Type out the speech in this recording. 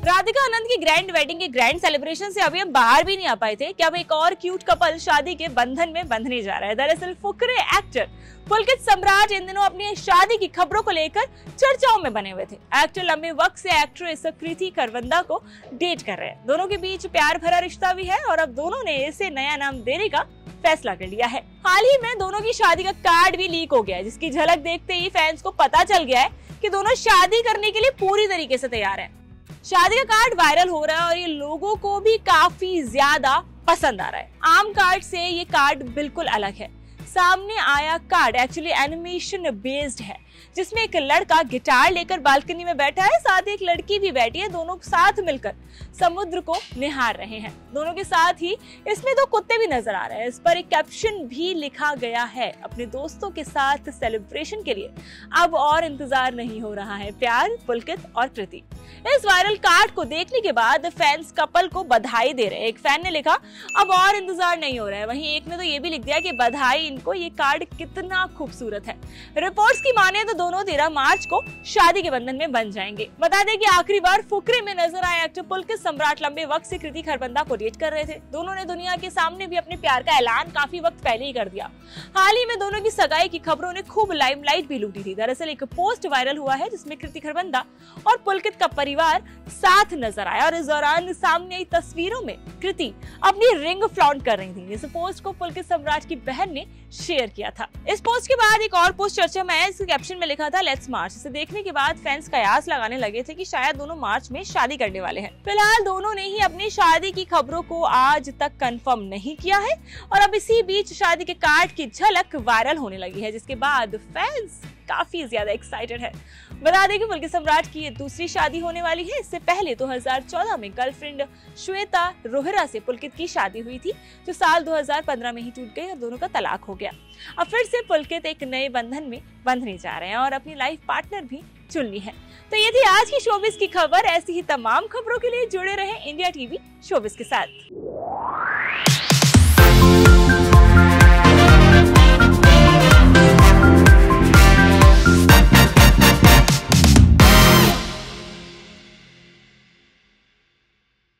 राधिका आनंद की grand wedding के grand celebration से अभी हम बाहर भी नहीं आ पाए थे कि अब एक और क्यूट कपल शादी के बंधन में बंधने जा रहा है। दरअसल फुकरे एक्टर पुलकित सम्राट इन दिनों अपनी शादी की खबरों को लेकर चर्चाओं में बने हुए थे। एक्टर लंबे वक्त से एक्ट्रेस कृति खरबंदा को डेट कर रहे हैं। दोनों के बीच प्यार भरा रिश्ता भी है और अब दोनों ने इसे नया नाम देने का फैसला कर लिया है। हाल ही में दोनों की शादी का कार्ड भी लीक हो गया है, जिसकी झलक देखते ही फैंस को पता चल गया है कि दोनों शादी करने के लिए पूरी तरीके से तैयार हैं। शादी का कार्ड वायरल हो रहा है और ये लोगों को भी काफी ज्यादा पसंद आ रहा है। आम कार्ड से ये कार्ड बिल्कुल अलग है। सामने आया कार्ड एक्चुअली एनिमेशन बेस्ड है, जिसमें एक लड़का गिटार लेकर बालकनी में बैठा है, साथ ही एक लड़की भी बैठी है। दोनों साथ मिलकर समुद्र को निहार रहे हैं। दोनों के साथ ही इसमें दो कुत्ते भी नजर आ रहे हैं। इस पर एक कैप्शन भी लिखा गया है, अपने दोस्तों के साथ सेलिब्रेशन के लिए अब और इंतजार नहीं हो रहा है, प्यार पुलकित और कृति। इस वायरल कार्ड को देखने के बाद फैंस कपल को बधाई दे रहे हैं। एक फैन ने लिखा अब और इंतजार नहीं हो रहा है, वहीं एक ने तो ये भी लिख दिया कि बधाई इनको, ये कार्ड कितना खूबसूरत है। रिपोर्ट्स की माने तो दोनों 13 मार्च को शादी के बंधन में बन जाएंगे। बता दें कि आखिरी बार फुकरे में नजर आए एक्टर पुलकित सम्राट लंबे वक्त से कृति खरबंदा को डेट कर रहे थे। दोनों ने दुनिया के सामने भी अपने प्यार का ऐलान काफी वक्त पहले ही कर दिया। हाल ही में दोनों की सगाई की खबरों ने खूब लाइमलाइट भी लूटी थी। दरअसल एक पोस्ट वायरल हुआ है जिसमें कृति खरबंदा और पुलकित का परिवार साथ नजर आया और इस दौरान सामने आई तस्वीरों में कृति अपनी रिंग फ्लॉन्ट कर रही थी। इस पोस्ट को पुलकित सम्राट की बहन ने शेयर किया था। इस पोस्ट के बाद एक और पोस्ट चर्चा में आया। इसके कैप्शन में लिखा था लेट्स मार्च। इसे देखने के बाद फैंस कयास लगाने लगे थे कि शायद दोनों मार्च में शादी करने वाले हैं। फिलहाल दोनों ने ही अपनी शादी की खबरों को आज तक कंफर्म नहीं किया है और अब इसी बीच शादी के कार्ड की झलक वायरल होने लगी है, जिसके बाद फैंस काफी ज्यादा एक्साइटेड है। बता दें कि पुलकित सम्राट की ये दूसरी शादी होने वाली है। इससे पहले 2014 में गर्लफ्रेंड श्वेता रोहिरा से पुलकित की शादी हुई थी, जो साल 2015 में ही टूट गई और दोनों का तलाक हो गया। अब फिर से पुलकित एक नए बंधन में बंधने जा रहे हैं और अपनी लाइफ पार्टनर भी चुन ली है। तो ये थी आज की शोबिज की खबर। ऐसी ही तमाम खबरों के लिए जुड़े रहें इंडिया टीवी शोबिज के साथ।